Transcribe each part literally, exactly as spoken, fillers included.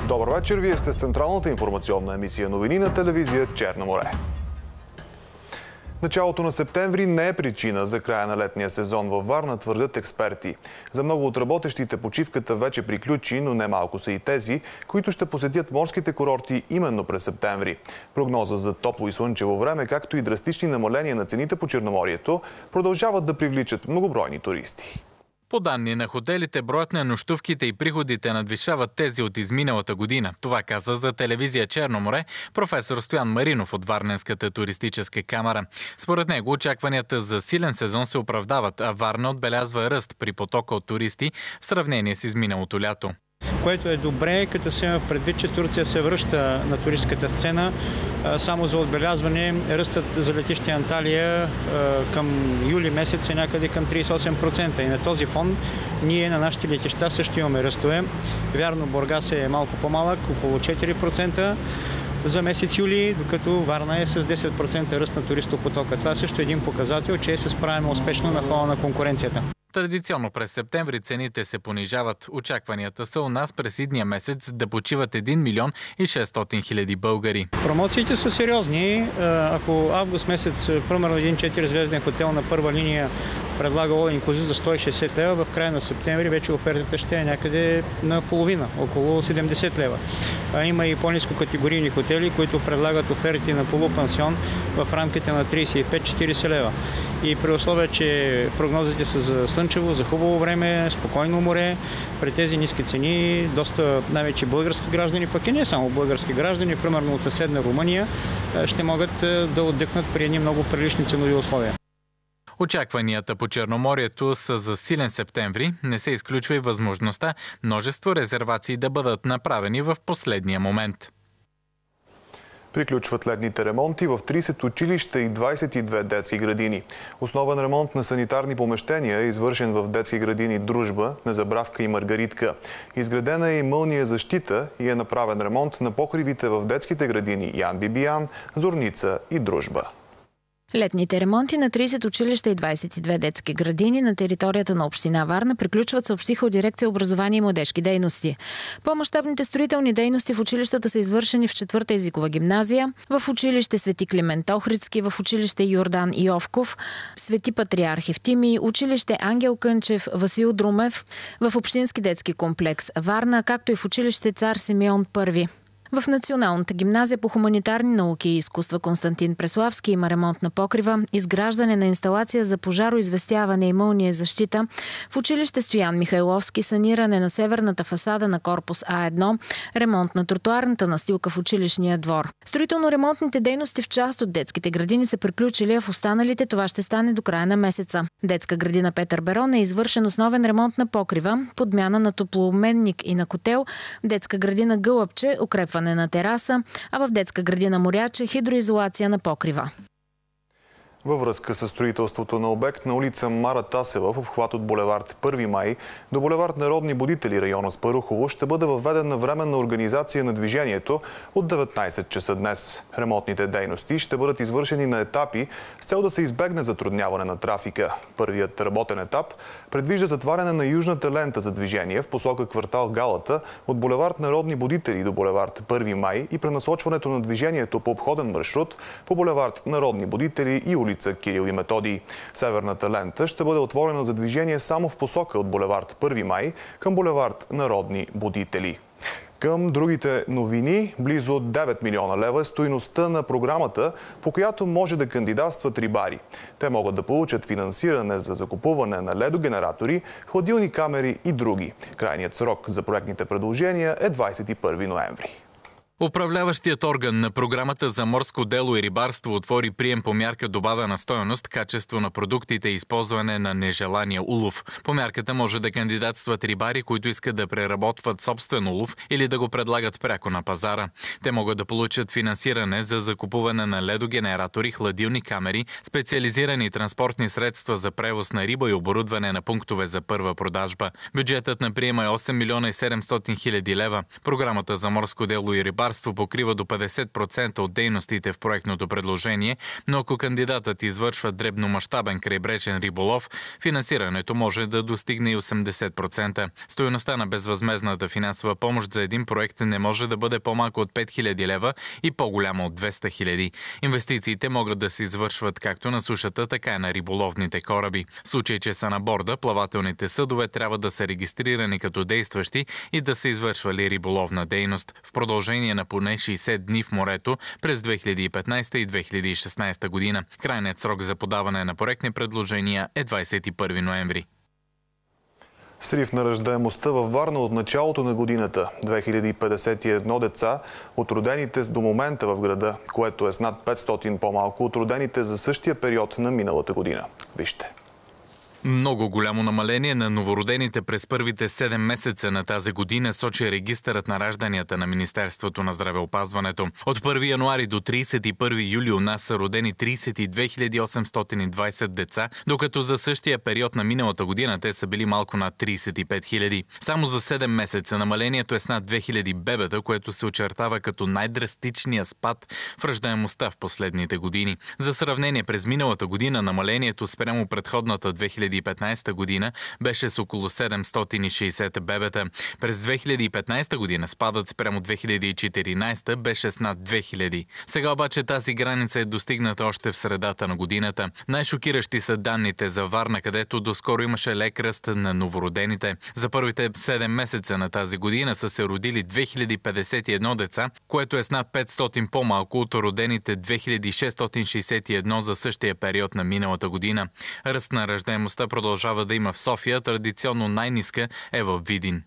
Добър вечер, вие сте с централната информационна емисия новини на телевизия Черно море. Началото на септември не е причина за края на летния сезон във Варна, твърдят експерти. За много от работещите почивката вече приключи, но немалко са и тези, които ще посетят морските курорти именно през септември. Прогноза за топло и слънчево време, както и драстични намаления на цените по Черноморието, продължават да привличат многобройни туристи. По данни на хотелите, броят на нощувките и приходите надвишават тези от изминалата година. Това каза за телевизия Черно море професор Стоян Маринов от Варненската туристическа камара. Според него очакванията за силен сезон се оправдават, а Варна отбелязва ръст при потока от туристи в сравнение с изминалото лято. Което е добре, като се има предвид, че Турция се връща на туристската сцена. Само за отбелязване, ръстът за летище Анталия към юли месец е някъде към тридесет и осем процента. И на този фон ние на нашите летища също имаме ръстове. Вярно, Бургас е малко по-малък, около четири процента за месец юли, докато Варна е с десет процента ръст на туристопотока. Това е също един показател, че се справяме успешно на фона на конкуренцията. Традиционно през септември цените се понижават. Очакванията са у нас през идния месец да почиват един милион и шестстотин хиляди българи. Промоциите са сериозни. Ако август месец, примерно един четиризвезден хотел на първа линия предлага all inclusive за сто и шестдесет лева, в края на септември вече офертата ще е някъде на половина, около седемдесет лева. Има и по-ниско категорийни хотели, които предлагат оферти на полупансион в рамките на тридесет и пет до четиридесет лева. И при условие, че прогнозите са за слънчево, за хубаво време, спокойно море, при тези ниски цени, доста най-вече български граждани, пък и не само български граждани, примерно от съседна Румъния, ще могат да отдъхнат при едни много прилични ценови условия. Очакванията по Черноморието са за силен септември. Не се изключва и възможността множество резервации да бъдат направени в последния момент. Приключват летните ремонти в тридесет училища и двадесет и две детски градини. Основен ремонт на санитарни помещения е извършен в детски градини Дружба, Незабравка и Маргаритка. Изградена е и мълния защита и е направен ремонт на покривите в детските градини Ян Бибиян, Зорница и Дружба. Летните ремонти на тридесет училища и двадесет и две детски градини на територията на община Варна приключват, съобщиха от дирекция образование и младежки дейности. По-мащабните строителни дейности в училищата са извършени в четвърта езикова гимназия, в училище Свети Климент Охридски, в училище Йордан Йовков, Свети Патриарх Евтимий, училище Ангел Кънчев, Васил Друмев, в общински детски комплекс Варна, както и в училище Цар Симеон Първи. В Националната гимназия по хуманитарни науки и изкуства Константин Преславски има ремонт на покрива, изграждане на инсталация за пожароизвестяване и мълния защита, в училище Стоян Михайловски саниране на северната фасада на корпус А едно, ремонт на тротуарната настилка в училищния двор. Строително-ремонтните дейности в част от детските градини са приключили, а в останалите това ще стане до края на месеца. Детска градина Петър Берон е извършен основен ремонт на покрива, подмяна на топлообменник и на котел, детска градина Гълъбче, укрепване на тераса, а в детска градина Моряче хидроизолация на покрива. Във връзка с строителството на обект на улица Мара Тасева в обхват от булевард Първи май до булевард Народни будители, района Спарухово, ще бъде въведена временна организация на движението от деветнадесет часа днес. Ремонтните дейности ще бъдат извършени на етапи с цел да се избегне затрудняване на трафика. Първият работен етап предвижда затваряне на южната лента за движение в посока квартал Галата от булевард Народни будители до булевард Първи май и пренасочването на движението по обходен маршрут по булевард Народни будители и улица Кирил и Методий. Северната лента ще бъде отворена за движение само в посока от булевард Първи май към булевард Народни будители. Към другите новини, близо девет милиона лева е стойността на програмата, по която може да кандидатстват рибари. Те могат да получат финансиране за закупуване на ледогенератори, хладилни камери и други. Крайният срок за проектните предложения е двадесет и първи ноември. Управляващият орган на програмата за морско дело и рибарство отвори прием по мярка добавена стойност, качество на продуктите и използване на нежелания улов. По мярката може да кандидатстват рибари, които искат да преработват собствен улов или да го предлагат пряко на пазара. Те могат да получат финансиране за закупуване на ледогенератори, хладилни камери, специализирани транспортни средства за превоз на риба и оборудване на пунктове за първа продажба. Бюджетът на приема е осем милиона и седемстотин хиляди лева. Програмата за морско дело и рибарство рибарство покрива до петдесет процента от дейностите в проектното предложение, но ако кандидатът извършва дребномащабен крайбрежен риболов, финансирането може да достигне и осемдесет процента. Стойността на безвъзмездната финансова помощ за един проект не може да бъде по-малко от пет хиляди лева и по-голяма от двеста хиляди. Инвестициите могат да се извършват както на сушата, така и на риболовните кораби. В случай, че са на борда, плавателните съдове трябва да са регистрирани като действащи и да са извършвали риболовна дейност в продължение на поне шейсет дни в морето през две хиляди и петнадесета и две хиляди и шестнадесета година. Крайният срок за подаване на проектни предложения е двадесет и първи ноември. Срив на раждаемостта във Варна от началото на годината. две хиляди петдесет и едно деца от родените до момента в града, което е с над петстотин по-малко от родените за същия период на миналата година. Вижте. Много голямо намаление на новородените през първите седем месеца на тази година сочи регистърът на ражданията на Министерството на здравеопазването. От първи януари до тридесет и първи юли у нас са родени тридесет и две хиляди осемстотин и двадесет деца, докато за същия период на миналата година те са били малко над тридесет и пет хиляди. Само за седем месеца намалението е с над две хиляди бебета, което се очертава като най-драстичния спад в раждаемостта в последните години. За сравнение, през миналата година намалението спрямо предходната две хиляди и петнадесета година беше с около седемстотин и шейсет бебета. През две хиляди и петнадесета година спадът спрямо две хиляди и четиринадесета беше с над две хиляди. Сега обаче тази граница е достигната още в средата на годината. Най-шокиращи са данните за Варна, където доскоро имаше лек ръст на новородените. За първите седем месеца на тази година са се родили две хиляди петдесет и едно деца, което е с над петстотин по-малко от родените две хиляди шестстотин шейсет и едно за същия период на миналата година. Ръст на раждаемостта продължава да има в София, традиционно най-ниска е в Видин.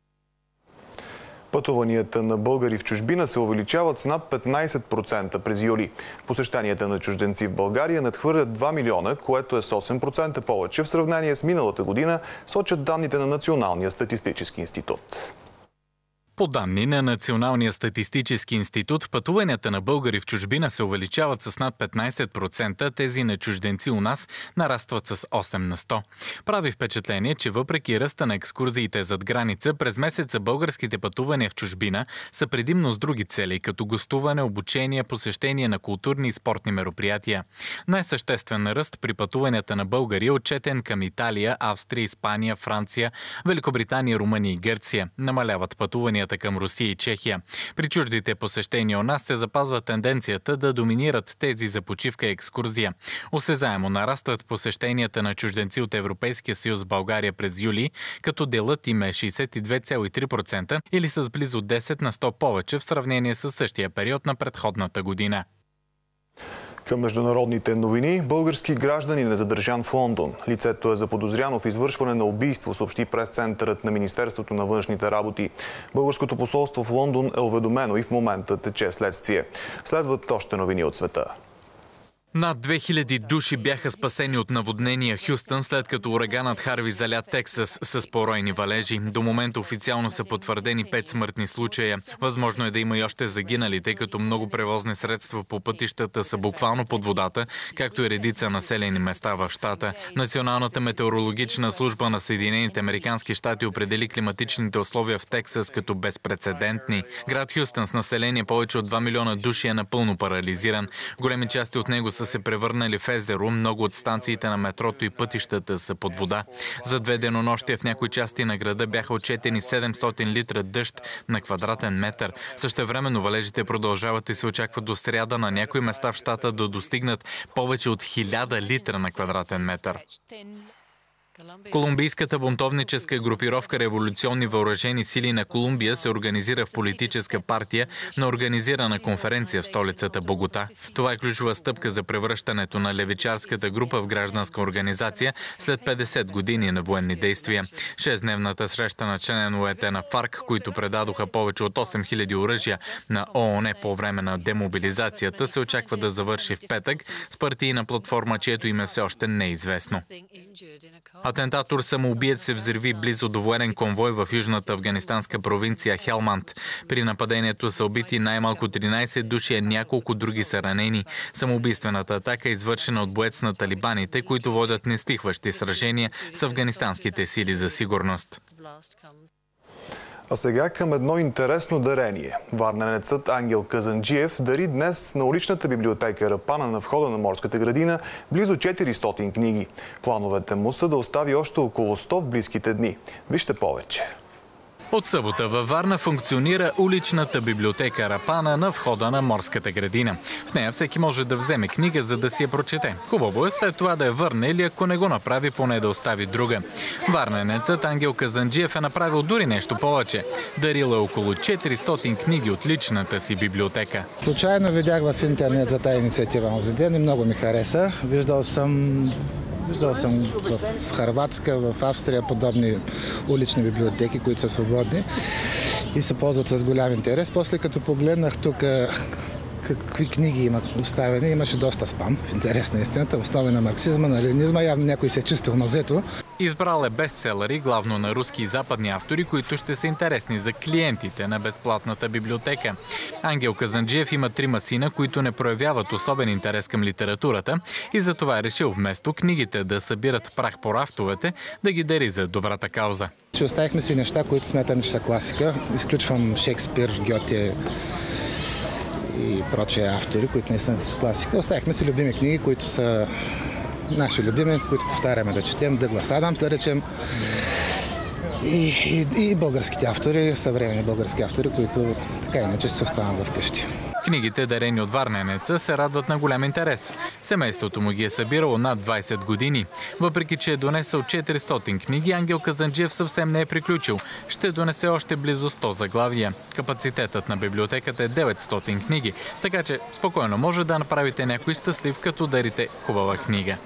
Пътуванията на българи в чужбина се увеличават с над петнадесет процента през юли. Посещанията на чужденци в България надхвърлят два милиона, което е с осем процента повече в сравнение с миналата година, сочат данните на Националния статистически институт. По данни на Националния статистически институт, пътуванията на българи в чужбина се увеличават с над петнадесет процента, тези на чужденци у нас нарастват с осем на сто. Прави впечатление, че въпреки ръста на екскурзиите зад граница, през месеца българските пътувания в чужбина са предимно с други цели, като гостуване, обучение, посещение на културни и спортни мероприятия. Най-съществен ръст при пътуванията на българи е отчетен към Италия, Австрия, Испания, Франция, Великобритания, Румъния и Гърция. Намаляват пътуванията към Русия и Чехия. При чуждите посещения у нас се запазва тенденцията да доминират тези за почивка и екскурзия. Осезаемо нарастват посещенията на чужденци от Европейския съюз в България през юли, като делът им е шейсет и две цяло и три процента или с близо десет на сто повече в сравнение с същия период на предходната година. Към международните новини, български гражданин е задържан в Лондон. Лицето е заподозряно в извършване на убийство, съобщи прес-центърът на Министерството на външните работи. Българското посолство в Лондон е уведомено и в момента тече следствие. Следват още новини от света. Над две хиляди души бяха спасени от наводнения Хюстън, след като ураганът Харви заля Тексас с поройни валежи. До момента официално са потвърдени пет смъртни случая. Възможно е да има и още загинали, тъй като много превозни средства по пътищата са буквално под водата, както и редица населени места в щата. Националната метеорологична служба на Съединените американски щати определи климатичните условия в Тексас като безпрецедентни. Град Хюстън с население повече от два милиона души е напълно парализиран. Големи части от него са се превърнали в езеро, много от станциите на метрото и пътищата са под вода. За две денонощия в някои части на града бяха отчетени седемстотин литра дъжд на квадратен метър. Същевременно валежите продължават и се очаква до сряда на някои места в щата да достигнат повече от хиляда литра на квадратен метър. Колумбийската бунтовническа групировка Революционни въоръжени сили на Колумбия се организира в политическа партия на организирана конференция в столицата Богота. Това е ключова стъпка за превръщането на левичарската група в гражданска организация след петдесет години на военни действия. Шестдневната среща на членовете на ФАРК, които предадоха повече от осем хиляди оръжия на ООН по време на демобилизацията, се очаква да завърши в петък с партийна платформа, чието име все още не е известно. Атентатор самоубиец се взриви близо до военен конвой в южната афганистанска провинция Хелманд. При нападението са убити най-малко тринадесет души, а няколко други са ранени. Самоубийствената атака е извършена от боец на талибаните, които водят нестихващи сражения с афганистанските сили за сигурност. А сега към едно интересно дарение. Варненецът Ангел Казанджиев дари днес на уличната библиотека Рапана на входа на Морската градина близо четиристотин книги. Плановете му са да остави още около сто в близките дни. Вижте повече. От събота във Варна функционира уличната библиотека Рапана на входа на Морската градина. В нея всеки може да вземе книга, за да си я прочете. Хубаво е след това да я върне или ако не го направи, поне да остави друга. Варненецът Ангел Казанджиев е направил дори нещо повече. Дарил е около четиристотин книги от личната си библиотека. Случайно видях в интернет за тази инициатива онзи ден и много ми хареса. Виждал съм Виждал съм в Хърватска, в Австрия подобни улични библиотеки, които са свободни и се ползват с голям интерес. После като погледнах тук какви книги имат оставени, имаше доста спам, в интерес на истината, основи на марксизма, на ленинизма, явно някой се е чистил мазето. Избрал е бестселери, главно на руски и западни автори, които ще са интересни за клиентите на безплатната библиотека. Ангел Казанджиев има трима сина, които не проявяват особен интерес към литературата и затова е решил вместо книгите да събират прах по рафтовете, да ги дари за добрата кауза. Че оставихме си неща, които смятаме, че са класика. Изключвам Шекспир, Гьоте и прочие автори, които наистина са класика. Оставихме си любими книги, които са наши любими, които повтаряме да четем. Дъглас Адамс, да речем. И, и, и българските автори, съвременни български автори, които така иначе се останат вкъщи. Книгите, дарени от варненеца, се радват на голям интерес. Семейството му ги е събирало над двайсет години. Въпреки че е донесъл четиристотин книги, Ангел Казанджиев съвсем не е приключил. Ще донесе още близо сто заглавия. Капацитетът на библиотеката е деветстотин книги, така че спокойно може да направите някой щастлив, като дарите хубава книга.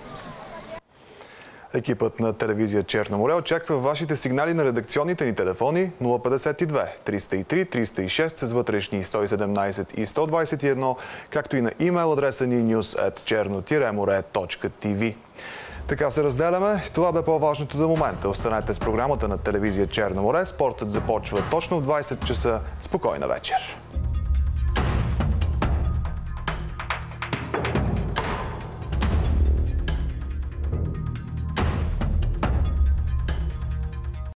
Екипът на телевизия Черно море очаква вашите сигнали на редакционните ни телефони нула петдесет и две триста и три триста и шест с вътрешни сто и седемнайсет и сто двайсет и едно, както и на имейл адреса ни news at черно море точка тв. Така се разделяме. Това бе по-важното до момента. Останете с програмата на телевизия Черно море. Спортът започва точно в двайсет часа. Спокойна вечер!